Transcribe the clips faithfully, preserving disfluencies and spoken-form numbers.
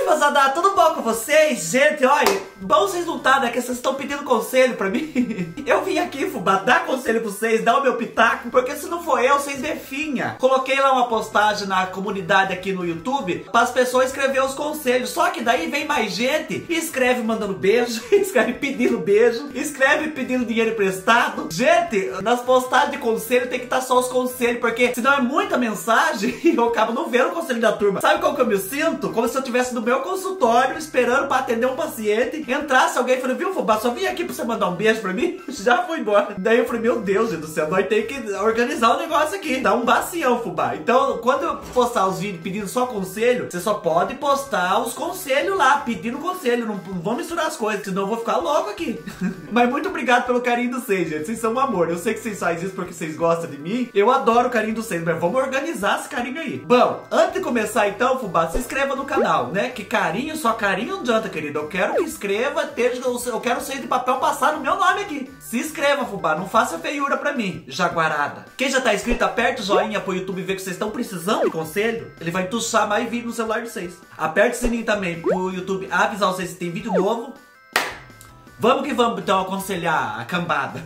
moçada, tudo bom com vocês? Gente, olha, bom vocês não tá, né? Que vocês estão pedindo conselho pra mim. Eu vim aqui, fubá, dar conselho pra vocês, dar o meu pitaco, porque se não for eu, vocês definha. Coloquei lá uma postagem na comunidade aqui no YouTube para as pessoas escrever os conselhos. Só que daí vem mais gente e escreve mandando beijo, escreve pedindo beijo, escreve pedindo dinheiro emprestado. Gente, nas postagens de conselho tem que estar só os conselhos, porque senão é muita mensagem e eu acabo não vendo o conselho da turma. Sabe como que eu me sinto? Como se eu estivesse no meu consultório esperando para atender um paciente, entrasse alguém e falou, viu, fubá, só vim aqui pra você mandar um beijo pra mim? Já fui embora. Daí eu falei, meu Deus, gente do céu, nós temos que organizar o negócio aqui, dar um bacião, fubá. Então, quando eu postar os vídeos pedindo só conselho, você só pode postar os conselhos lá, pedindo conselho, não, não vão misturar as coisas, senão eu vou ficar louco aqui. Mas muito obrigado pelo carinho de vocês, gente, vocês são um amor. Eu sei que vocês fazem isso porque vocês gostam de mim, eu adoro o carinho de vocês, mas vamos organizar esse carinho aí. Bom, antes de começar então, fubá, se inscreva no canal, né? Que carinho, só carinho não adianta, querido. Eu quero que inscreva, esteja, eu quero sair de papel passar no meu nome aqui. Se inscreva, fubá, não faça feiura pra mim, jaguarada. Quem já tá inscrito, aperta o joinha pro YouTube ver que vocês estão precisando de conselho. Ele vai entuchar mais vídeo no celular de vocês. Aperta o sininho também pro YouTube avisar vocês que tem vídeo novo. Vamos que vamos então aconselhar a cambada.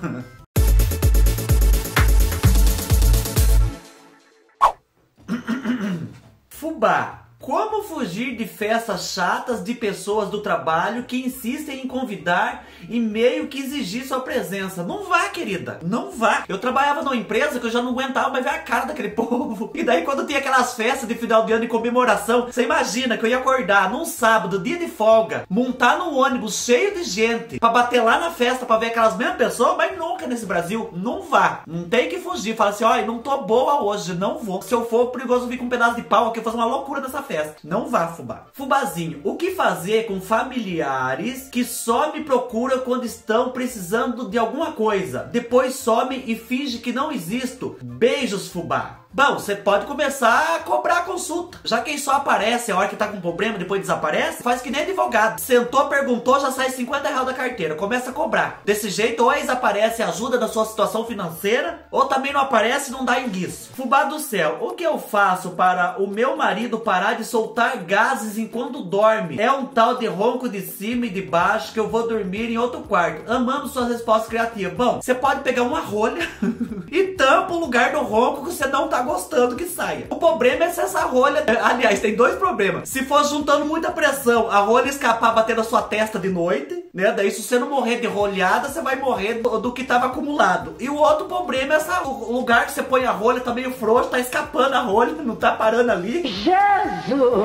Fubá, como fugir de festas chatas de pessoas do trabalho que insistem em convidar e meio que exigir sua presença? Não vá, querida, não vá. Eu trabalhava numa empresa que eu já não aguentava mais ver a cara daquele povo. E daí quando tinha aquelas festas de final de ano de comemoração, você imagina que eu ia acordar num sábado, dia de folga, montar num ônibus cheio de gente pra bater lá na festa pra ver aquelas mesmas pessoas, mas nunca nesse Brasil. Não vá, não tem que fugir. Fala assim, olha, não tô boa hoje, não vou. Se eu for, perigoso vir com um pedaço de pau aqui e fazer uma loucura nessa festa. Não vá, fubá. Fubazinho, o que fazer com familiares que só me procuram quando estão precisando de alguma coisa, depois some e finge que não existo? Beijos, fubá. Bom, você pode começar a cobrar a consulta. Já quem só aparece a hora que tá com problema, depois desaparece, faz que nem advogado. Sentou, perguntou, já sai cinquenta reais da carteira. Começa a cobrar. Desse jeito, ou eles aparecem ajuda da sua situação financeira, ou também não aparece e não dá enguiço. Fubá do céu, o que eu faço para o meu marido parar de soltar gases enquanto dorme? É um tal de ronco de cima e de baixo que eu vou dormir em outro quarto. Amamos suas respostas criativas. Bom, você pode pegar uma rolha e tampa o lugar do ronco que você não tá gostando que saia. O problema é se essa rolha... Aliás, tem dois problemas. Se for juntando muita pressão, a rolha escapar, bater na sua testa de noite, né? Daí se você não morrer de rolhada, você vai morrer do, do que tava acumulado. E o outro problema é essa, o lugar que você põe a rolha tá meio frouxo, tá escapando a rolha, não tá parando ali. Jesus!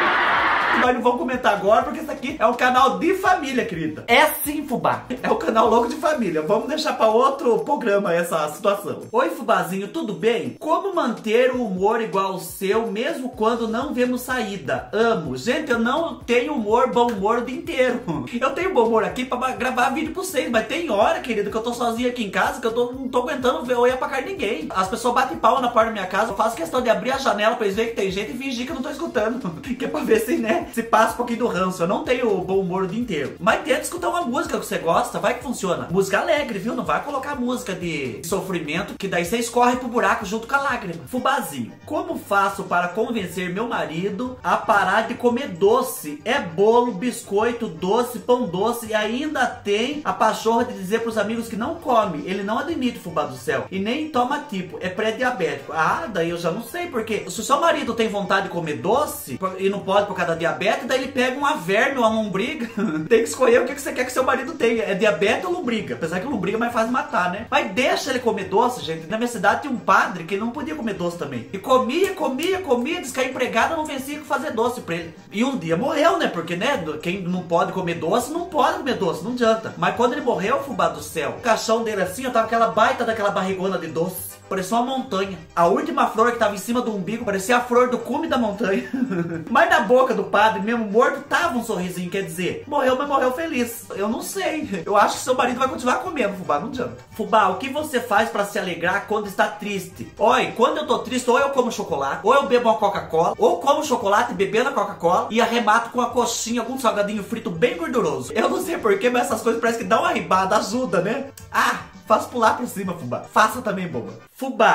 Mas não vamos comentar agora, porque isso aqui é um canal de família, querida. É sim, fubá. É o canal louco de família. Vamos deixar para outro programa essa situação. Oi, fubazinho, tudo bem? Como manter o humor igual ao seu, mesmo quando não vemos saída? Amo. Gente, eu não tenho humor, bom humor o dia inteiro. Eu tenho bom humor aqui para gravar vídeo pra vocês, mas tem hora, querida, que eu tô sozinha aqui em casa, que eu tô, não tô aguentando ver olhar pra cara de ninguém. As pessoas batem pau na porta da minha casa, eu faço questão de abrir a janela pra eles verem que tem gente e fingir que eu não tô escutando. Que é pra ver se, né, se passa um pouquinho do ranço. Eu não tenho bom humor o dia inteiro. Mas tenta escutar uma música que você gosta, vai que funciona. Música alegre, viu? Não vai colocar música de sofrimento, que daí você escorre pro buraco junto com a lágrima. Fubazinho, como faço para convencer meu marido a parar de comer doce? É bolo, biscoito, doce, pão doce e ainda tem a pachorra de dizer pros amigos que não come. Ele não admite, fubá do céu. E nem toma tipo, é pré-diabético. Ah, daí eu já não sei, porque se o seu marido tem vontade de comer doce e não pode por causa da diabetes, daí ele pega uma verme ou uma lombriga. Tem que escolher o que você quer que seu marido tenha. É diabetes ou lombriga? Apesar que lombriga é mais fácil matar, né? Mas deixa ele comer doce, gente. Na minha cidade tinha um padre que ele não podia comer doce também. E comia, comia, comia, diz que a empregada não vencia com fazer doce pra ele. E um dia morreu, né? Porque, né, quem não pode comer doce, não pode comer doce, não adianta. Mas quando ele morreu, fubá do céu, o caixão dele assim, ó, tava aquela baita daquela barrigona de doce. Parecia uma montanha. A última flor que tava em cima do umbigo parecia a flor do cume da montanha. Mas na boca do padre, mesmo morto, tava um sorrisinho. Quer dizer, morreu, mas morreu feliz. Eu não sei. Eu acho que seu marido vai continuar comendo, fubá, não adianta. Fubá, o que você faz pra se alegrar quando está triste? Olha, quando eu tô triste, ou eu como chocolate, ou eu bebo uma Coca-Cola, ou como chocolate bebendo a Coca-Cola e arremato com a coxinha, algum salgadinho frito bem gorduroso. Eu não sei porquê, mas essas coisas parece que dão uma ribada, ajuda, né? Ah! Faça pular por cima, fubá. Faça também, boba. Fubá,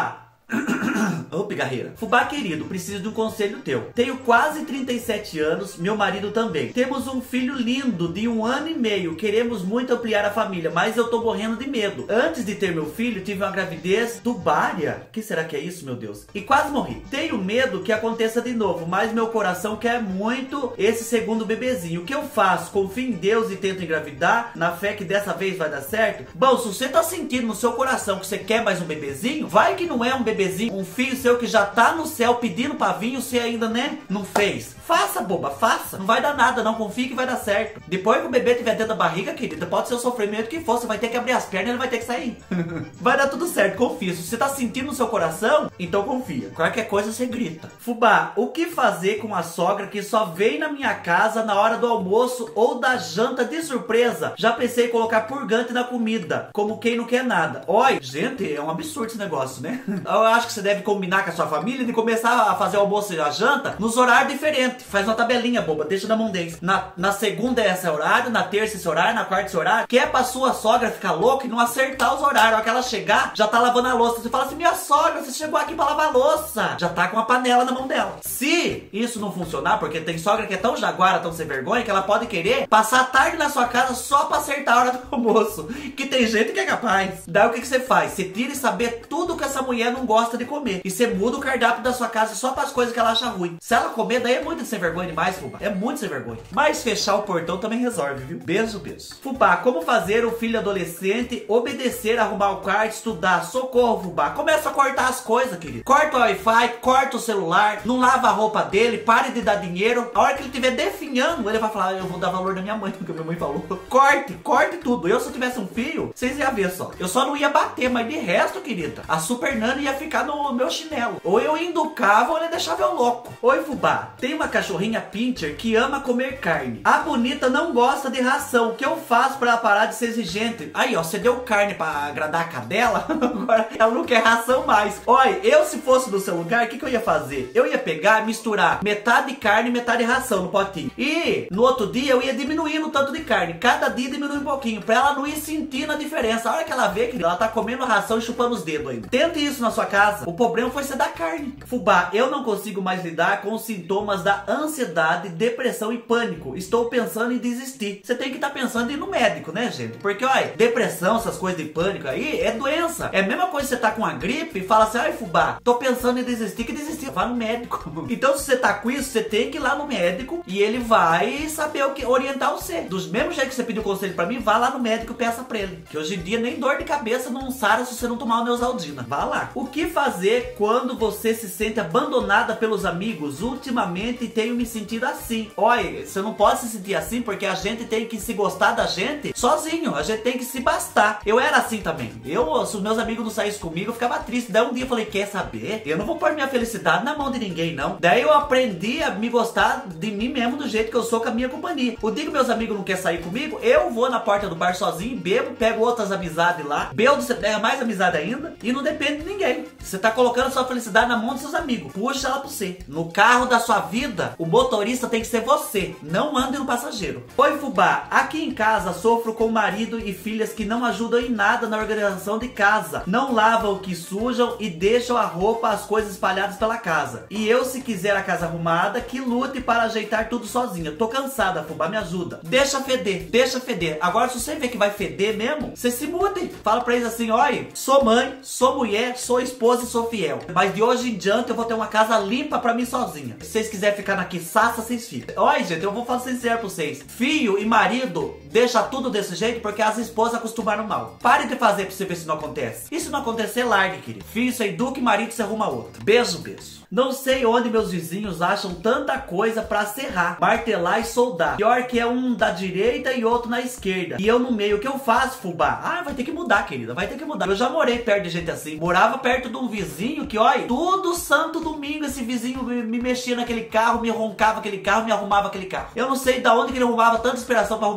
Ô, pigarreira. Fubá querido, preciso de um conselho teu. Tenho quase trinta e sete anos, meu marido também. Temos um filho lindo de um ano e meio. Queremos muito ampliar a família, mas eu tô morrendo de medo. Antes de ter meu filho, tive uma gravidez tubária. O que será que é isso, meu Deus? E quase morri. Tenho medo que aconteça de novo, mas meu coração quer muito esse segundo bebezinho. O que eu faço? Confio em Deus e tento engravidar, na fé que dessa vez vai dar certo? Bom, se você tá sentindo no seu coração que você quer mais um bebezinho, vai que não é um bebezinho, um filho seu que já tá no céu pedindo pra vir, você ainda, né, não fez. Faça, boba, faça. Não vai dar nada, não. Confie que vai dar certo. Depois que o bebê tiver dentro da barriga, querida, pode ser o sofrimento que for, você vai ter que abrir as pernas e ele vai ter que sair. Vai dar tudo certo, confia. Se você tá sentindo no seu coração, então confia. Qualquer coisa você grita. Fubá, o que fazer com a sogra que só vem na minha casa na hora do almoço ou da janta de surpresa? Já pensei em colocar purgante na comida, como quem não quer nada. Oi, gente, é um absurdo esse negócio, né? Eu acho que você deve combinar com a sua família de começar a fazer o almoço e a janta nos horários diferentes. Faz uma tabelinha, boba, deixa na mão deles. Na, na segunda é esse horário, na terça esse horário, na quarta esse horário. Que é pra sua sogra ficar louca e não acertar os horários. A hora que ela chegar, já tá lavando a louça. Você fala assim, minha sogra, você chegou aqui pra lavar a louça. Já tá com a panela na mão dela. Se isso não funcionar, porque tem sogra que é tão jaguara, tão sem vergonha, que ela pode querer passar a tarde na sua casa só pra acertar a hora do almoço. Que tem gente que é capaz. Daí o que, que você faz? Você tira e saber tudo que essa mulher não gosta de comer. E você muda o cardápio da sua casa só pras coisas que ela acha ruim. Se ela comer, daí é muito sem vergonha demais, Fubá. É muito sem vergonha. Mas fechar o portão também resolve, viu? Beijo, beijo. Fubá, como fazer o filho adolescente obedecer, arrumar o quarto, estudar? Socorro, Fubá. Começa a cortar as coisas, querido. Corta o Wi-Fi, corta o celular, não lava a roupa dele, pare de dar dinheiro. A hora que ele estiver definhando, ele vai falar, eu vou dar valor da minha mãe, porque minha mãe falou. Corte, corte tudo. Eu, se eu tivesse um filho, vocês iam ver só. Eu só não ia bater, mas de resto, querida, a Super Nana ia ficar no meu chinelo. Ou eu educava ou ele deixava eu louco. Oi, Fubá. Tem uma cachorrinha pincher que ama comer carne. A bonita não gosta de ração. O que eu faço pra ela parar de ser exigente? Aí, ó, você deu carne pra agradar a cadela, agora ela não quer ração mais. Olha, eu se fosse no seu lugar, o que, que eu ia fazer? Eu ia pegar, misturar metade carne e metade ração no potinho. E no outro dia eu ia diminuindo o tanto de carne. Cada dia diminui um pouquinho, pra ela não ir sentindo a diferença. A hora que ela vê que ela tá comendo ração e chupando os dedos ainda. Tente isso na sua casa. O problema foi você dar carne. Fubá, eu não consigo mais lidar com os sintomas da ansiedade, depressão e pânico. Estou pensando em desistir. Você tem que estar tá pensando em ir no médico, né, gente? Porque, olha, depressão, essas coisas de pânico aí, é doença. É a mesma coisa que você tá com uma gripe e fala assim, ai, Fubá, tô pensando em desistir, que desistir? Vá no médico. Então, se você tá com isso, você tem que ir lá no médico e ele vai saber o que orientar você. Dos mesmos jeitos que você pediu conselho pra mim, vá lá no médico e peça pra ele. Que hoje em dia nem dor de cabeça não sara se você não tomar o Neosaldina. Vá lá. O que fazer quando você se sente abandonada pelos amigos? Ultimamente tenho me sentido assim. Olha, você não pode se sentir assim porque a gente tem que se gostar da gente sozinho. A gente tem que se bastar. Eu era assim também. Eu, se os meus amigos não saíssem comigo, eu ficava triste. Daí um dia eu falei, quer saber? Eu não vou pôr minha felicidade na mão de ninguém, não. Daí eu aprendi a me gostar de mim mesmo do jeito que eu sou com a minha companhia. O dia que meus amigos não querem sair comigo, eu vou na porta do bar sozinho, bebo, pego outras amizades lá. Bebo, você pega mais amizade ainda e não depende de ninguém. Você tá colocando sua felicidade na mão dos seus amigos. Puxa ela pra você. No carro da sua vida, o motorista tem que ser você. Não ande no passageiro. Oi, Fubá. Aqui em casa sofro com marido e filhas que não ajudam em nada na organização de casa. Não lavam o que sujam e deixam a roupa, as coisas espalhadas pela casa. E eu, se quiser a casa arrumada, que lute para ajeitar tudo sozinha. Tô cansada, Fubá, me ajuda. Deixa feder, deixa feder. Agora, se você vê que vai feder mesmo, você se mude. Fala pra eles assim, olha, sou mãe, sou mulher, sou esposa e sou fiel. Mas de hoje em diante eu vou ter uma casa limpa pra mim sozinha. Se vocês quiserem ficar na quiçaça, vocês ficam. Olha, gente, eu vou falar sincero pra vocês. Filho e marido, deixa tudo desse jeito porque as esposas acostumaram mal. Pare de fazer pra você ver se não acontece. E se não acontecer, largue, querido. Filho, você educa e marido, você arruma outro. Beijo, beijo. Não sei onde meus vizinhos acham tanta coisa pra serrar, martelar e soldar. Pior que é um da direita e outro na esquerda. E eu no meio, o que eu faço, Fubá? Ah, vai ter que mudar, querida, vai ter que mudar. Eu já morei perto de gente assim. Morava perto de um vizinho que, olha, todo santo domingo esse vizinho me, me mexia naquele carro, me roncava aquele carro, me arrumava aquele carro. Eu não sei da onde que ele arrumava tanta inspiração pra arrumar aquele carro.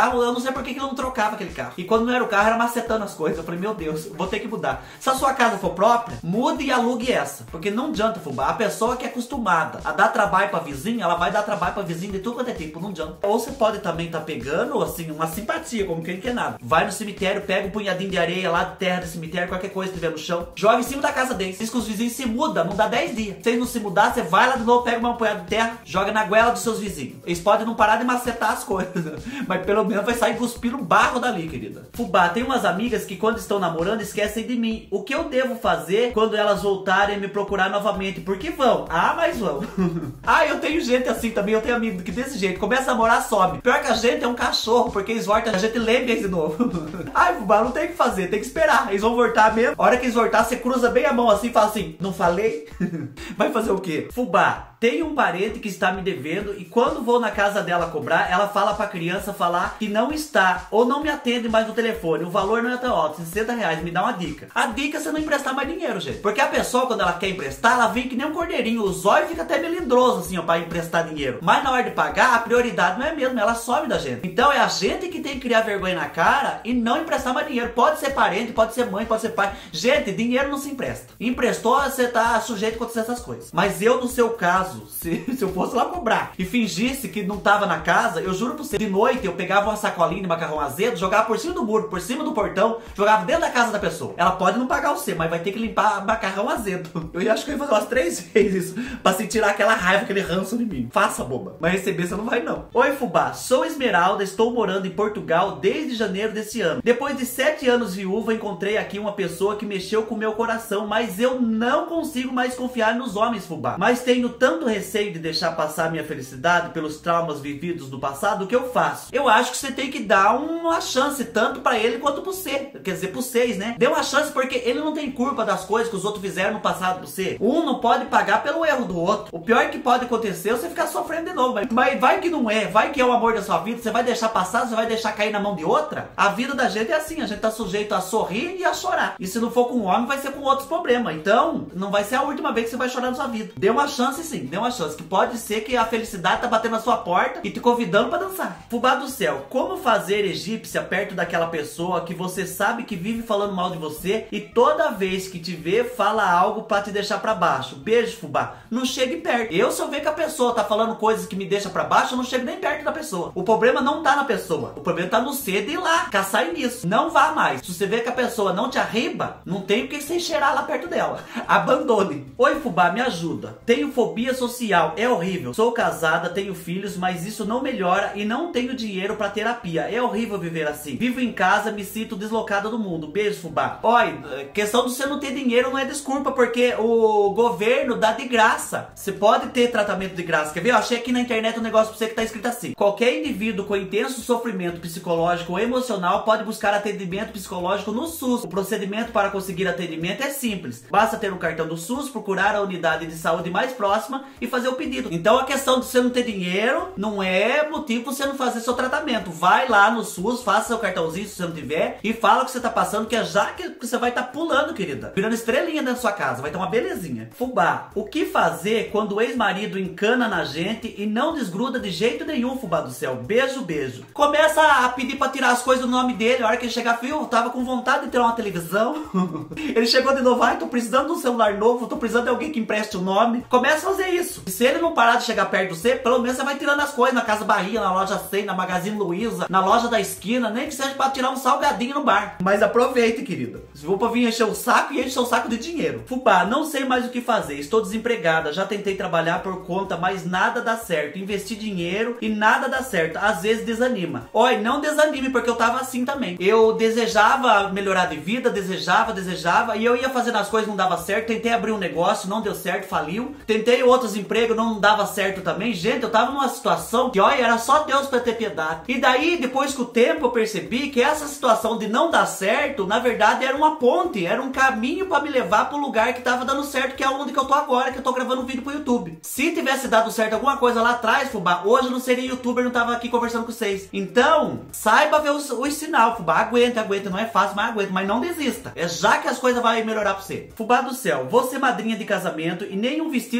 carro, eu não sei por que que ele não trocava aquele carro. E quando não era o carro, era macetando as coisas. Eu falei, meu Deus, vou ter que mudar. Se a sua casa for própria, mude e alugue essa. Porque não adianta, fubá. A pessoa que é acostumada a dar trabalho pra vizinha, ela vai dar trabalho pra vizinha de tudo quanto é tipo, não adianta. Ou você pode também estar tá pegando, assim, uma simpatia, como quem quer nada. Vai no cemitério, pega um punhadinho de areia lá de terra do cemitério, qualquer coisa que tiver no chão, joga em cima da casa deles. Diz que os vizinhos se mudam, não dá dez dias. Se eles não se mudar, você vai lá de novo, pega uma punhada de terra, joga na goela dos seus vizinhos. Eles podem não parar de macetar as coisas, mas pelo menos vai sair cuspindo barro dali, querida. Fubá, tem umas amigas que quando estão namorando esquecem de mim. O que eu devo fazer quando elas voltarem a me procurar novamente? Porque vão. Ah, mas vão. Ah, eu tenho gente assim também, eu tenho amigo que desse jeito, começa a namorar, some. Pior que a gente é um cachorro, porque eles voltam, a gente lembra eles de novo. Ai, Fubá, não tem o que fazer, tem que esperar. Eles vão voltar mesmo. A hora que eles voltar, você cruza bem a mão assim e fala assim, não falei? Vai fazer o quê? Fubá, tem um parente que está me devendo e quando vou na casa dela cobrar, ela fala pra criança falar que não está ou não me atende mais no telefone. O valor não é tão alto, sessenta reais. Me dá uma dica. A dica é você não emprestar mais dinheiro, gente. Porque a pessoa, quando ela quer emprestar, ela vem que nem um cordeirinho. O zóio fica até melindroso, assim, ó, pra emprestar dinheiro. Mas na hora de pagar, a prioridade não é mesmo. Ela some da gente. Então é a gente que tem que criar vergonha na cara e não emprestar mais dinheiro. Pode ser parente, pode ser mãe, pode ser pai. Gente, dinheiro não se empresta. Emprestou, você tá sujeito a acontecer essas coisas. Mas eu, no seu caso, se, se eu fosse lá cobrar e fingisse que não tava na casa, eu juro pra você, de noite eu pegava uma sacolinha de macarrão azedo, jogava por cima do muro, por cima do portão, jogava dentro da casa da pessoa. Ela pode não pagar você, mas vai ter que limpar macarrão azedo. Eu acho que eu ia fazer umas três vezes isso, pra se tirar aquela raiva, aquele ranço de mim. Faça, boba. Mas receber você não vai, não. Oi, Fubá. Sou Esmeralda, estou morando em Portugal desde janeiro desse ano. Depois de sete anos viúva, encontrei aqui uma pessoa que mexeu com o meu coração, mas eu não consigo mais confiar nos homens, Fubá. Mas tenho tanto receio de deixar passar minha felicidade pelos traumas vividos no passado, o que eu faço? Eu acho que você tem que dar uma chance, tanto pra ele quanto pra você. Quer dizer, pra vocês, né? Dê uma chance porque ele não tem culpa das coisas que os outros fizeram no passado pra você. Um não pode pagar pelo erro do outro. O pior que pode acontecer é você ficar sofrendo de novo. Mas, mas vai que não é. Vai que é o amor da sua vida. Você vai deixar passar, você vai deixar cair na mão de outra. A vida da gente é assim. A gente tá sujeito a sorrir e a chorar. E se não for com um homem, vai ser com outros problemas. Então, não vai ser a última vez que você vai chorar na sua vida. Dê uma chance sim. Dê uma chance. Que pode ser que a felicidade tá batendo na sua porta e te convidando pra dançar. Fubá do céu, como fazer egípcia perto daquela pessoa que você sabe que vive falando mal de você e toda vez que te vê, fala algo pra te deixar pra baixo? Beijo, Fubá. Não chegue perto. Eu, se eu ver que a pessoa tá falando coisas que me deixam pra baixo, eu não chego nem perto da pessoa. O problema não tá na pessoa. O problema tá no você de ir lá, caçar nisso. Não vá mais. Se você vê que a pessoa não te arriba, não tem porque você cheirar lá perto dela. Abandone. Oi, Fubá, me ajuda. Tenho fobia social. É horrível. Sou casada, tenho filhos, mas isso não melhora e não tenho dinheiro pra terapia. É horrível viver assim. Vivo em casa, me sinto deslocada do mundo. Beijo, Fubá. Olha, questão de você não ter dinheiro não é desculpa, porque o governo dá de graça. Você pode ter tratamento de graça. Quer ver? Eu achei aqui na internet um negócio pra você que tá escrito assim: qualquer indivíduo com intenso sofrimento psicológico ou emocional pode buscar atendimento psicológico no SUS. O procedimento para conseguir atendimento é simples. Basta ter um cartão do SUS, procurar a unidade de saúde mais próxima e fazer o pedido. Então a questão de você não ter dinheiro não é motivo pra você não fazer seu tratamento. Vai lá no SUS, faça seu cartãozinho se você não tiver e fala o que você tá passando, que é já que você vai estar tá pulando, querida. Virando estrelinha dentro da sua casa, vai ter uma belezinha. Fubá, o que fazer quando o ex-marido encana na gente e não desgruda de jeito nenhum, Fubá do céu? Beijo, beijo. Começa a pedir pra tirar as coisas do nome dele. A hora que ele chegar, filho, eu tava com vontade de ter uma televisão. Ele chegou de novo, ai, tô precisando de um celular novo, tô precisando de alguém que empreste o nome. Começa a fazer isso. E se ele não parar de chegar perto de você, pelo menos você vai tirando as coisas na Casa Bahia, na loja cem, na Magazine Luiza, na loja da esquina, nem que seja pra tirar um salgadinho no bar. Mas aproveite, querida. Se for pra vir encher o saco, e encher o saco de dinheiro. Fubá, não sei mais o que fazer. Estou desempregada, já tentei trabalhar por conta, mas nada dá certo. Investi dinheiro e nada dá certo. Às vezes desanima. Olha, não desanime, porque eu tava assim também. Eu desejava melhorar de vida, desejava, desejava, e eu ia fazendo as coisas, não dava certo. Tentei abrir um negócio, não deu certo, faliu. Tentei outros empregos, não dava certo também. Gente, eu tava numa situação que, olha, era só Deus pra ter piedade. E daí, depois com o tempo, eu percebi que essa situação de não dar certo, na verdade, era uma ponte, era um caminho pra me levar pro lugar que tava dando certo, que é onde que eu tô agora, que eu tô gravando um vídeo pro YouTube. Se tivesse dado certo alguma coisa lá atrás, Fubá, hoje eu não seria youtuber, não tava aqui conversando com vocês. Então, saiba ver os, os sinal, Fubá. Aguenta, aguenta, não é fácil, mas aguenta, mas não desista. É já que as coisas vão melhorar pra você. Fubá do céu, vou ser madrinha de casamento e nenhum vestido fica bom em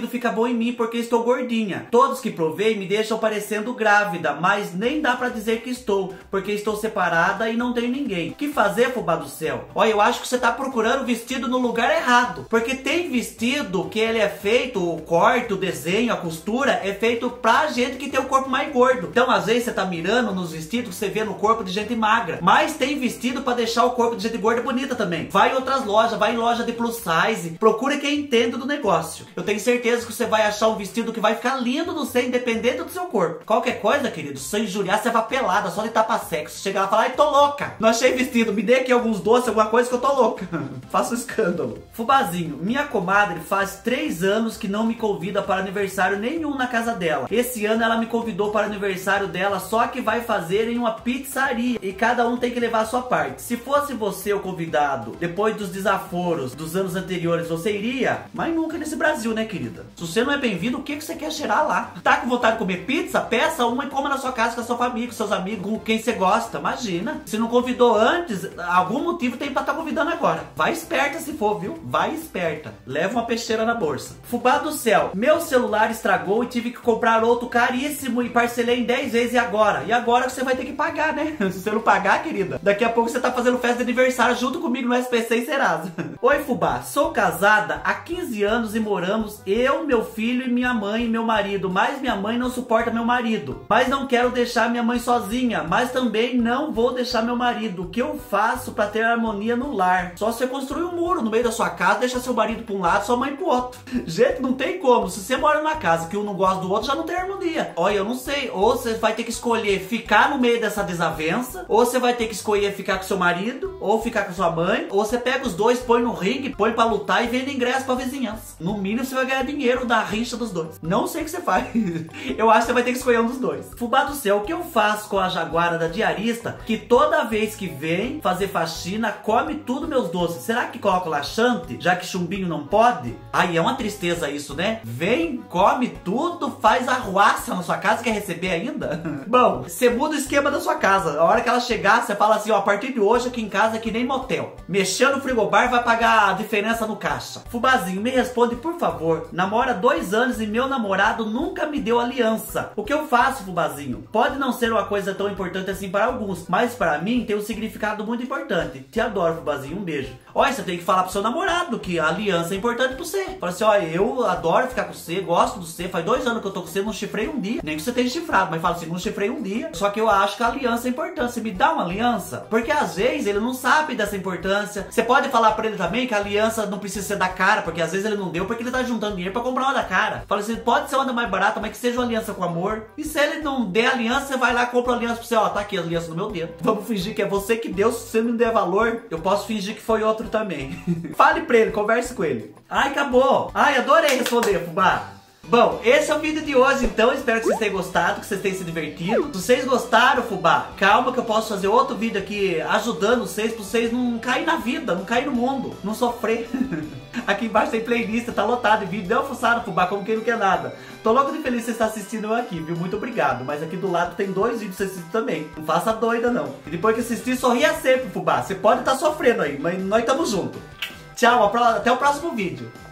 em mim porque estou gordinha. Todos que provei me deixam parecendo grávida, mas nem dá pra dizer que estou, porque estou separada e não tenho ninguém. O que fazer, fubá do céu? Olha, eu acho que você tá procurando vestido no lugar errado, porque tem vestido que ele é feito, o corte, o desenho, a costura, é feito pra gente que tem o corpo mais gordo. Então, às vezes, você tá mirando nos vestidos que você vê no corpo de gente magra, mas tem vestido pra deixar o corpo de gente gorda bonita também. Vai em outras lojas, vai em loja de plus size, procura quem entende do negócio. Eu tenho certeza que você vai achar um vestido que vai ficar lindo no seu, independente do seu corpo. Qualquer coisa, querido, se você injuriar, você vai pelada, só de tapa-sexo. Chega lá e fala, ai, tô louca, não achei vestido, me dê aqui alguns doces, alguma coisa que eu tô louca. Faça um escândalo. Fubazinho, minha comadre faz três anos que não me convida para aniversário nenhum na casa dela. Esse ano ela me convidou para o aniversário dela, só que vai fazer em uma pizzaria e cada um tem que levar a sua parte. Se fosse você o convidado, depois dos desaforos dos anos anteriores, você iria? Mas nunca nesse Brasil, né, querida? Se você não é bem-vindo, o que que você quer cheirar lá? Tá com vontade de comer pizza? Peça uma e coma na sua casa com a sua família, com seus amigos, com quem você gosta. Imagina. Se não convidou antes, algum motivo tem pra estar convidando agora. Vai esperta se for, viu? Vai esperta. Leva uma peixeira na bolsa. Fubá do céu, meu celular estragou e tive que comprar outro caríssimo e parcelei em dez vezes. E agora? E agora você vai ter que pagar, né? Se você não pagar, querida, daqui a pouco você tá fazendo festa de aniversário junto comigo no S P C e Serasa. Oi, fubá. Sou casada há quinze anos e moramos eu, meu filho e minha mãe e meu marido. Mas minha mãe não suporta meu marido. Mas não quero deixar minha mãe sozinha. Mas também não vou deixar meu marido. O que eu faço pra ter harmonia no lar? Só você construir um muro no meio da sua casa, deixar seu marido pra um lado, sua mãe pro outro. Gente, não tem como. Se você mora numa casa que um não gosta do outro, já não tem harmonia. Olha, eu não sei. Ou você vai ter que escolher ficar no meio dessa desavença, ou você vai ter que escolher ficar com seu marido, ou ficar com sua mãe, ou você pega os dois, põe no ringue, põe pra lutar e vende ingresso pra vizinhança. No mínimo você vai ganhar dinheiro da rixa dos dois. Não sei o que você faz. Eu acho que você vai ter que escolher um dos dois. Fubá do céu, o que eu faço com a jaguara da diarista que toda vez que vem fazer faxina, come tudo meus doces? Será que coloca laxante, já que chumbinho não pode? Ai, é uma tristeza isso, né? Vem, come tudo, faz arruaça na sua casa, quer receber ainda? Bom, você muda o esquema da sua casa. A hora que ela chegar, você fala assim, ó, a partir de hoje aqui em casa é que nem motel. Mexendo no frigobar vai pagar a diferença no caixa. Fubazinho, me responde por favor. Namora dois anos e meu namorado nunca me deu aliança. O que eu faço, Fubazinho? Pode não ser uma coisa tão importante assim para alguns, mas para mim tem um significado muito importante. Te adoro, Fubazinho, um beijo. Olha, você tem que falar pro seu namorado que a aliança é importante pra você. Fala assim, olha, eu adoro ficar com você, gosto de você, faz dois anos que eu tô com você, não chifrei um dia. Nem que você tenha chifrado, mas fala assim, não chifrei um dia. Só que eu acho que a aliança é importante. Você me dá uma aliança? Porque às vezes ele não sabe dessa importância. Você pode falar pra ele também que a aliança não precisa ser da cara, porque às vezes ele não deu porque ele tá juntando dinheiro pra comprar uma da cara. Fala assim, pode ser uma da mais barata, mas que seja uma aliança com amor. E se ele não der aliança, você vai lá e compra a aliança pra você. Ó, tá aqui a aliança no meu dedo. Vamos fingir que é você que deu. Se você não der valor, eu posso fingir que foi outro também. Fale pra ele, converse com ele. Ai, acabou. Ai, adorei responder, fubá. Bom, esse é o vídeo de hoje, então. Espero que vocês tenham gostado, que vocês tenham se divertido. Se vocês gostaram, fubá, calma que eu posso fazer outro vídeo aqui ajudando vocês, pra vocês não caírem na vida, não caírem no mundo, não sofrer. Aqui embaixo tem playlist, tá lotado de vídeo. Deu fuçado, fubá, como quem não quer nada. Tô louco de feliz que você está assistindo eu aqui, viu? Muito obrigado. Mas aqui do lado tem dois vídeos pra você assistir também. Não faça doida, não. E depois que assistir, sorria sempre, fubá. Você pode estar sofrendo aí, mas nós estamos juntos. Tchau, até o próximo vídeo.